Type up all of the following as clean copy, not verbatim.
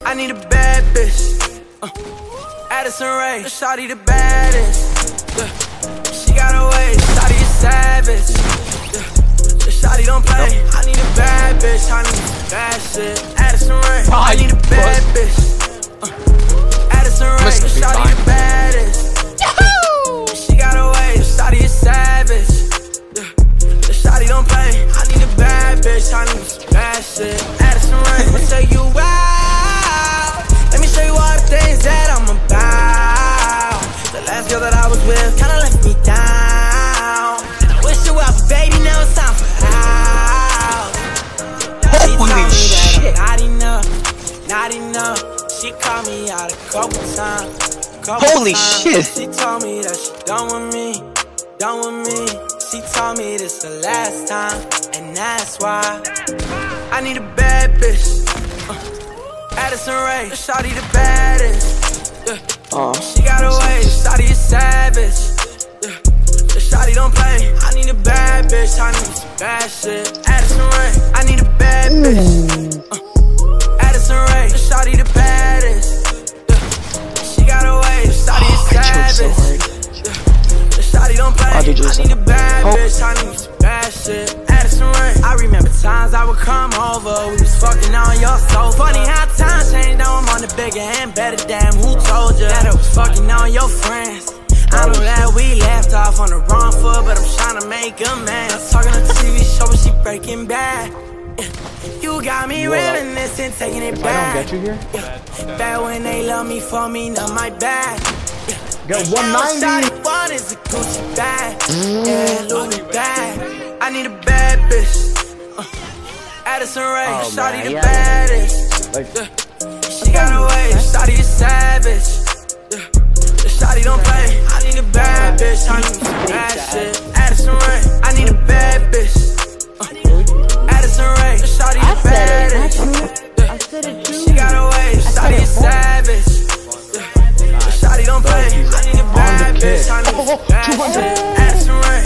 I need a bad bitch. Addison Rae, shawty the baddest. She got a way, shawty is savage. Shawty don't play. I need a bad bitch. I need bad shit. Addison Rae, I need a bad bitch. Addison Rae, shawty the baddest. She got a way, shawty is savage. Shawty don't play. I need a bad bitch. I need bad shit. Addison Rae, I'ma take you out. Let me show you all the things that I'm about. The last girl that I was with kinda left me down. I wish you well, but baby, now it's time for out. Holy shit! Not enough, not enough. She called me out a couple times. Holy shit! She told me that she done with me, done with me. She told me this the last time, and that's why I need a bad bitch. Addison Rae, shawty the baddest. She got a way, shawty is savage. Shawty don't play. I need a bad bitch. I need some bad shit. Addison Rae, I need a bad bitch. Addison Rae, shawty the baddest. She got a way, shawty is savage. Shawty don't play. I need a bad bitch. I need some bad shit. Addison Rae, I remember times I would come over. We was fucking on your sofa. Funny how times change. Now I'm on the bigger and better. Damn, who told you that I was fucking on your friends? I know that we left off on the wrong foot, but I'm trying to make a man. I'm talking on the TV show, but she breaking bad. You got me reminiscing, taking it back. I don't get you here? Bad when they love me for me, not my bad. Got 190. One is a Gucci bag, yeah, Louis bag. I need a bad bitch. Addison Rae, shawty the baddest. She got a way, shawty is savage. Shawty don't play. I need a bad bitch. I need some bad shit. Addison Rae, I need a bad bitch. Addison Rae, shawty the baddest. She got a way, shawty is savage. Shawty don't play. I need a bad bitch. I need some bad shit. Addison Rae.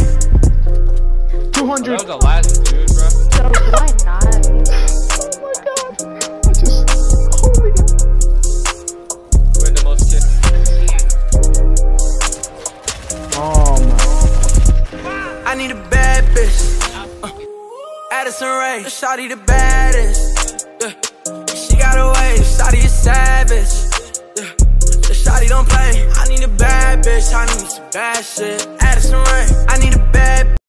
200. That was the last dude, bro. So why not? We're the most kids. I need a bad bitch. Addison Rae, shawty the baddest. She got a way, shawty is savage. Shawty don't play. I need a bad bitch. I need some bad shit. Addison Rae, I need a bad bitch.